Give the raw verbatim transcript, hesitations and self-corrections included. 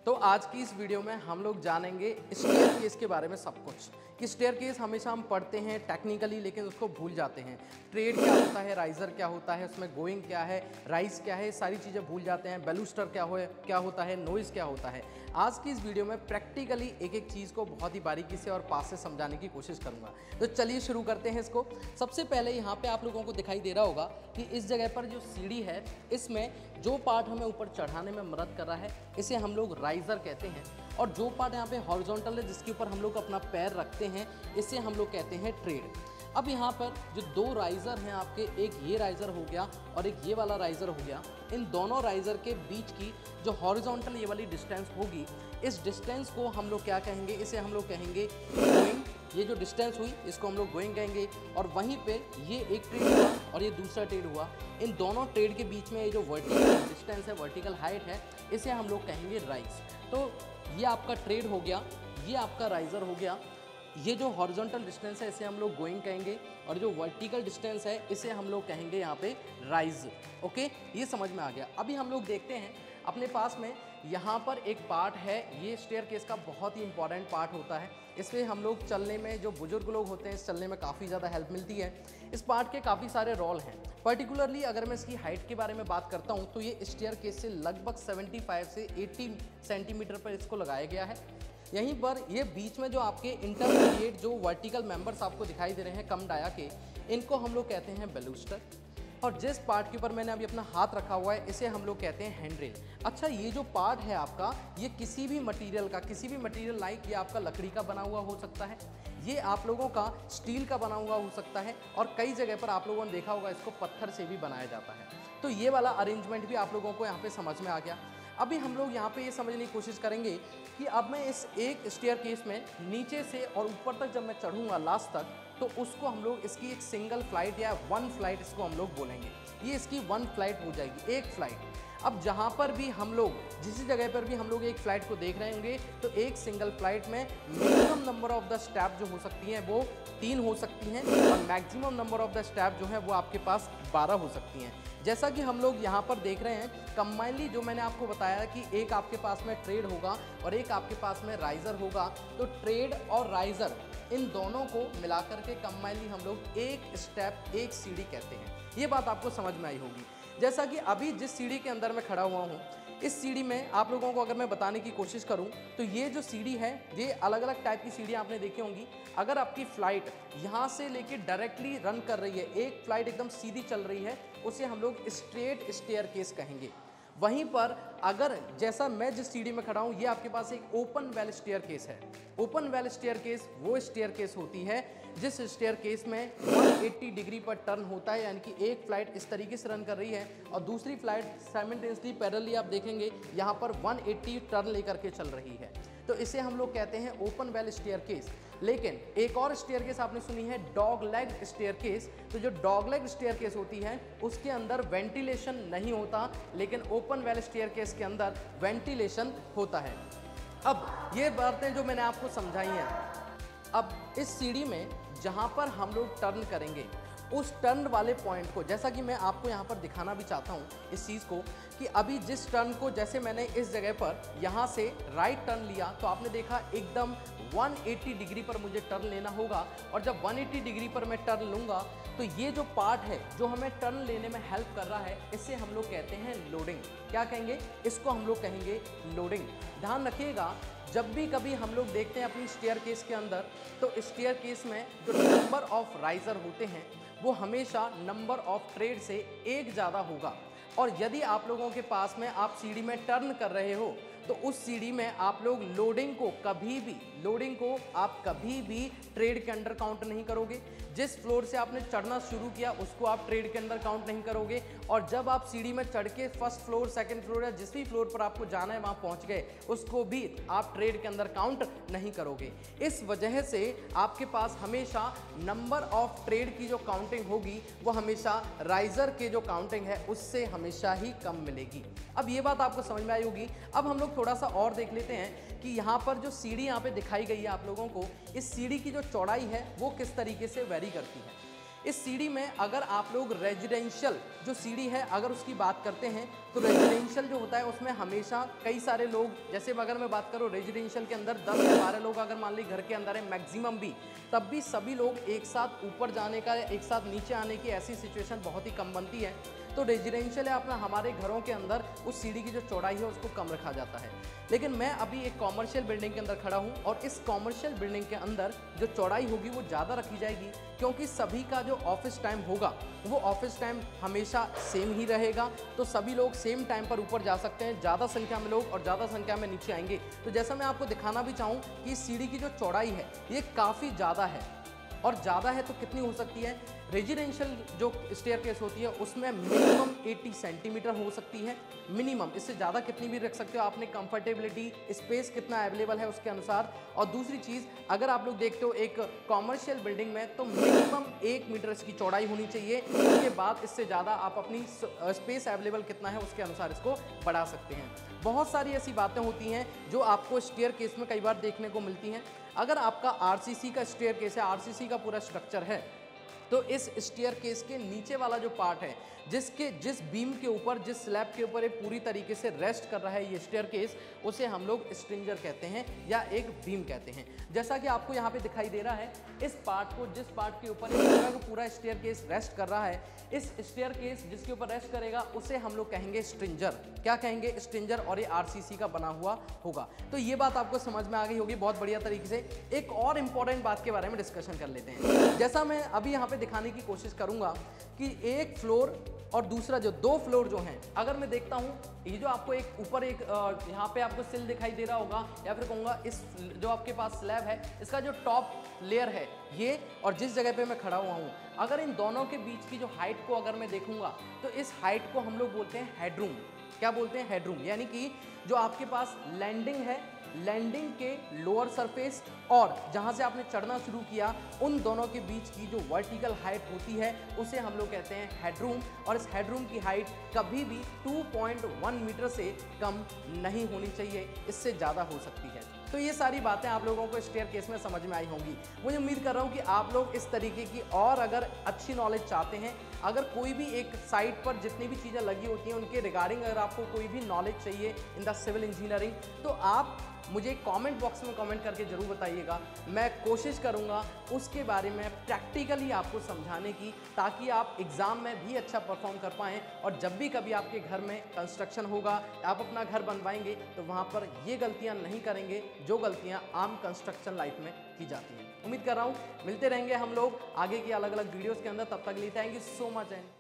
तो आज की इस वीडियो में हम लोग जानेंगे स्टेयरकेस के बारे में सब कुछ कि स्टेयरकेस हमेशा हम पढ़ते हैं टेक्निकली लेकिन उसको भूल जाते हैं। ट्रेड क्या होता है, राइजर क्या होता है, उसमें गोइंग क्या है, राइज क्या है, सारी चीज़ें भूल जाते हैं। बैलूस्टर क्या हो क्या होता है, नोइज़ क्या होता है। आज की इस वीडियो में प्रैक्टिकली एक एक चीज़ को बहुत ही बारीकी से और पास से समझाने की कोशिश करूँगा। तो चलिए शुरू करते हैं इसको। सबसे पहले यहाँ पे आप लोगों को दिखाई दे रहा होगा कि इस जगह पर जो सीढ़ी है इसमें जो पार्ट हमें ऊपर चढ़ाने में मदद कर रहा है इसे हम लोग राइजर कहते हैं, और जो पार्ट यहाँ पे हॉरिजॉन्टल है जिसके ऊपर हम लोग अपना पैर रखते हैं इसे हम लोग कहते हैं ट्रेड। अब यहाँ पर जो दो राइज़र हैं आपके, एक ये राइज़र हो गया और एक ये वाला राइज़र हो गया, इन दोनों राइज़र के बीच की जो हॉरिजॉन्टल ये वाली डिस्टेंस होगी इस डिस्टेंस को हम लोग क्या कहेंगे, इसे हम लोग कहेंगे गोइंग। ये जो डिस्टेंस हुई इसको हम लोग गोइंग कहेंगे, और वहीं पे ये एक ट्रेड हुआ और ये दूसरा ट्रेड हुआ। इन दोनों ट्रेड के बीच में ये जो वर्टिकल डिस्टेंस है, वर्टिकल हाइट है, इसे हम लोग कहेंगे राइज। तो ये आपका ट्रेड हो गया, ये आपका राइज़र हो गया। ये जो हॉरिजॉन्टल डिस्टेंस है इसे हम लोग गोइंग कहेंगे, और जो वर्टिकल डिस्टेंस है इसे हम लोग कहेंगे यहाँ पे राइज। ओके, ये समझ में आ गया। अभी हम लोग देखते हैं अपने पास में यहाँ पर एक पार्ट है, ये स्टेयरकेस का बहुत ही इंपॉर्टेंट पार्ट होता है। इसमें हम लोग चलने में, जो बुजुर्ग लोग होते हैं इस चलने में काफ़ी ज़्यादा हेल्प मिलती है। इस पार्ट के काफ़ी सारे रोल हैं। पर्टिकुलरली अगर मैं इसकी हाइट के बारे में बात करता हूँ तो ये स्टेयरकेस से लगभग पचहत्तर से अस्सी सेंटीमीटर पर इसको लगाया गया है। यहीं पर ये बीच में जो आपके इंटरमीडिएट जो वर्टिकल मेंबर्स आपको दिखाई दे रहे हैं कम डाया के, इनको हम लोग कहते हैं बैलूस्टर। और जिस पार्ट के ऊपर मैंने अभी अपना हाथ रखा हुआ है इसे हम लोग कहते हैं हैंडरेल। अच्छा, ये जो पार्ट है आपका, ये किसी भी मटेरियल का, किसी भी मटेरियल लाइक ये आपका लकड़ी का बना हुआ हो सकता है, ये आप लोगों का स्टील का बना हुआ हो सकता है, और कई जगह पर आप लोगों ने देखा होगा इसको पत्थर से भी बनाया जाता है। तो ये वाला अरेंजमेंट भी आप लोगों को यहाँ पे समझ में आ गया। अभी हम लोग यहाँ पे ये समझने की कोशिश करेंगे कि अब मैं इस एक स्टेयरकेस में नीचे से और ऊपर तक जब मैं चढ़ूँगा लास्ट तक, तो उसको हम लोग इसकी एक सिंगल फ्लाइट या वन फ्लाइट इसको हम लोग बोलेंगे। ये इसकी वन फ्लाइट हो जाएगी, एक फ्लाइट। अब जहाँ पर भी हम लोग, जिस जगह पर भी हम लोग एक फ़्लाइट को देख रहे होंगे, तो एक सिंगल फ्लाइट में minimum number of the step जो हो सकती हैं वो तीन हो सकती हैं, और maximum number of the step जो है वो आपके पास बारह हो सकती हैं। जैसा कि हम लोग यहाँ पर देख रहे हैं कंबाइनली, जो मैंने आपको बताया कि एक आपके पास में ट्रेड होगा और एक आपके पास में राइज़र होगा, तो ट्रेड और राइज़र इन दोनों को मिलाकर के कंबाइनली हम लोग एक स्टेप, एक सीढ़ी कहते हैं। ये बात आपको समझ में आई होगी। जैसा कि अभी जिस सीढ़ी के अंदर मैं खड़ा हुआ हूँ, इस सीढ़ी में आप लोगों को अगर मैं बताने की कोशिश करूं तो ये जो सीढ़ी है, ये अलग अलग टाइप की सीढ़ी आपने देखी होंगी। अगर आपकी फ़्लाइट यहाँ से लेके डायरेक्टली रन कर रही है, एक फ़्लाइट एकदम सीधी चल रही है, उसे हम लोग स्ट्रेट स्टेयरकेस कहेंगे। वहीं पर अगर जैसा मैं जिस सीढ़ी में खड़ा हूँ, ये आपके पास एक ओपन वेल स्टेयरकेस है। ओपन वेल स्टेयरकेस वो स्टेयरकेस होती है जिस स्टेयरकेस में एक सौ अस्सी डिग्री पर टर्न होता है, यानी कि एक फ़्लाइट इस तरीके से रन कर रही है और दूसरी फ़्लाइट साइमल्टेनियसली पैरेलली आप देखेंगे यहाँ पर एक सौ अस्सी टर्न लेकर के चल रही है। तो इसे हम लोग कहते हैं ओपन वेल स्टेयरकेस। लेकिन एक और स्टेयरकेस आपने सुनी है, डॉग लेग स्टेयरकेस। तो जो डॉग लेग स्टेयरकेस होती है उसके अंदर वेंटिलेशन नहीं होता, लेकिन ओपन वेल स्टेयरकेस के अंदर वेंटिलेशन होता है। अब ये बातें जो मैंने आपको समझाई हैं, अब इस सीढ़ी में जहाँ पर हम लोग टर्न करेंगे उस टर्न वाले पॉइंट को, जैसा कि मैं आपको यहाँ पर दिखाना भी चाहता हूँ इस चीज़ को, कि अभी जिस टर्न को, जैसे मैंने इस जगह पर यहाँ से राइट टर्न लिया तो आपने देखा एकदम एक सौ अस्सी डिग्री पर मुझे टर्न लेना होगा, और जब एक सौ अस्सी डिग्री पर मैं टर्न लूँगा तो ये जो पार्ट है जो हमें टर्न लेने में हेल्प कर रहा है, इसे हम लोग कहते हैं लोडिंग। क्या कहेंगे? इसको हम लोग कहेंगे लोडिंग। ध्यान रखिएगा, जब भी कभी हम लोग देखते हैं अपनी स्टेयरकेस के अंदर, तो स्टेयरकेस में जो नंबर ऑफ राइज़र होते हैं वो हमेशा नंबर ऑफ ट्रेड से एक ज़्यादा होगा। और यदि आप लोगों के पास में आप सीढ़ी में टर्न कर रहे हो तो उस सीढ़ी में आप लोग लोडिंग को कभी भी लोडिंग को आप कभी भी ट्रेड के अंडर काउंट नहीं करोगे। जिस फ्लोर से आपने चढ़ना शुरू किया उसको आप ट्रेड के अंदर काउंट नहीं करोगे, और जब आप सीढ़ी में चढ़ के फर्स्ट फ्लोर, सेकंड फ्लोर या जिस भी फ्लोर पर आपको जाना है वहां पहुंच गए, उसको भी आप ट्रेड के अंदर काउंट नहीं करोगे। इस वजह से आपके पास हमेशा नंबर ऑफ ट्रेड की जो काउंटिंग होगी वो हमेशा राइजर के जो काउंटिंग है उससे हमेशा ही कम मिलेगी। अब ये बात आपको समझ में आई होगी। अब हम लोग थोड़ा सा और देख लेते हैं कि यहाँ पर जो सीढ़ी यहाँ पे दिखाई गई है आप लोगों को, इस सीढ़ी की जो चौड़ाई है वो किस तरीके से वेरी करती है। इस सीढ़ी में अगर आप लोग रेजिडेंशियल जो सीढ़ी है अगर उसकी बात करते हैं तो रेजिडेंशियल जो होता है उसमें हमेशा कई सारे लोग, जैसे अगर मैं बात करूँ रेजिडेंशियल के अंदर दस या बारह लोग अगर मान ली घर के अंदर है मैक्सिमम भी, तब भी सभी लोग एक साथ ऊपर जाने का या एक साथ नीचे आने की ऐसी सिचुएशन बहुत ही कम बनती है। तो रेजिडेंशियल है अपना हमारे घरों के अंदर उस सीढ़ी की जो चौड़ाई है उसको कम रखा जाता है। लेकिन मैं अभी एक कॉमर्शियल बिल्डिंग के अंदर खड़ा हूँ और इस कॉमर्शियल बिल्डिंग के अंदर जो चौड़ाई होगी वो ज़्यादा रखी जाएगी, क्योंकि सभी का जो ऑफिस टाइम होगा वो ऑफिस टाइम हमेशा सेम ही रहेगा। तो सभी लोग सेम टाइम पर ऊपर जा सकते हैं, ज़्यादा संख्या में लोग और ज़्यादा संख्या में नीचे आएंगे। तो जैसा मैं आपको दिखाना भी चाहूँ कि इस सीढ़ी की जो चौड़ाई है ये काफ़ी ज़्यादा है, और ज़्यादा है तो कितनी हो सकती है। रेजिडेंशियल जो स्टेयरकेस होती है उसमें मिनिमम अस्सी सेंटीमीटर हो सकती है, मिनिमम। इससे ज़्यादा कितनी भी रख सकते हो, आपने कंफर्टेबिलिटी स्पेस कितना अवेलेबल है उसके अनुसार। और दूसरी चीज़, अगर आप लोग देखते हो एक कॉमर्शियल बिल्डिंग में तो मिनिमम एक मीटर इसकी चौड़ाई होनी चाहिए। उसके बाद इससे ज़्यादा आप अपनी स्पेस अवेलेबल कितना है उसके अनुसार इसको बढ़ा सकते हैं। बहुत सारी ऐसी बातें होती हैं जो आपको स्टेयरकेस में कई बार देखने को मिलती हैं। अगर आपका आरसीसी का स्टेयरकेस है, आरसीसी का पूरा स्ट्रक्चर है, तो इस स्टेयरकेस के नीचे वाला जो पार्ट है जिसके जिस बीम के ऊपर जिस स्लैब के ऊपर ये पूरी तरीके से रेस्ट कर रहा है ये स्टेयरकेस, उसे हम लोग स्ट्रिंजर कहते हैं या एक बीम कहते हैं। जैसा कि आपको यहाँ पे दिखाई दे रहा है, इस पार्ट को जिस पार्ट के ऊपर ये पूरा का पूरा स्टेयरकेस रेस्ट कर रहा है, इस स्टेयरकेस जिसके ऊपर रेस्ट करेगा उसे हम लोग कहेंगे स्ट्रिंजर। क्या कहेंगे? स्ट्रिंजर। और ये आरसीसी का बना हुआ होगा। तो ये बात आपको समझ में आ गई होगी बहुत बढ़िया तरीके से। एक और इंपॉर्टेंट बात के बारे में डिस्कशन कर लेते हैं। जैसा मैं अभी यहाँ पे दिखाने की कोशिश करूंगा कि एक फ्लोर और दूसरा जो दो फ्लोर जो हैं, अगर मैं देखता हूँ ये जो आपको एक ऊपर एक यहाँ पे आपको सिल दिखाई दे रहा होगा, या फिर कहूँगा इस जो आपके पास स्लैब है इसका जो टॉप लेयर है ये, और जिस जगह पे मैं खड़ा हुआ हूँ, अगर इन दोनों के बीच की जो हाइट को अगर मैं देखूंगा तो इस हाइट को हम लोग बोलते हैं हेडरूम। क्या बोलते हैं? हेडरूम। यानी कि जो आपके पास लैंडिंग है, लैंडिंग के लोअर सरफेस और जहां से आपने चढ़ना शुरू किया उन दोनों के बीच की जो वर्टिकल हाइट होती है उसे हम लोग कहते हैं हेडरूम। और इस हेडरूम की हाइट कभी भी दो पॉइंट एक मीटर से कम नहीं होनी चाहिए, इससे ज़्यादा हो सकती है। तो ये सारी बातें आप लोगों को स्टेयरकेस में समझ में आई होंगी। मुझे उम्मीद कर रहा हूँ कि आप लोग इस तरीके की और अगर अच्छी नॉलेज चाहते हैं, अगर कोई भी एक साइट पर जितनी भी चीज़ें लगी होती हैं उनके रिगार्डिंग अगर आपको कोई भी नॉलेज चाहिए इन द सिविल इंजीनियरिंग, तो आप मुझे कमेंट बॉक्स में कमेंट करके ज़रूर बताइएगा। मैं कोशिश करूंगा उसके बारे में प्रैक्टिकली आपको समझाने की, ताकि आप एग्ज़ाम में भी अच्छा परफॉर्म कर पाएँ। और जब भी कभी आपके घर में कंस्ट्रक्शन होगा, आप अपना घर बनवाएंगे, तो वहाँ पर ये गलतियाँ नहीं करेंगे जो गलतियाँ आम कंस्ट्रक्शन लाइफ में की जाती हैं। उम्मीद कर रहा हूँ मिलते रहेंगे हम लोग आगे की अलग अलग वीडियोज़ के अंदर। तब तक के लिए thank you so much and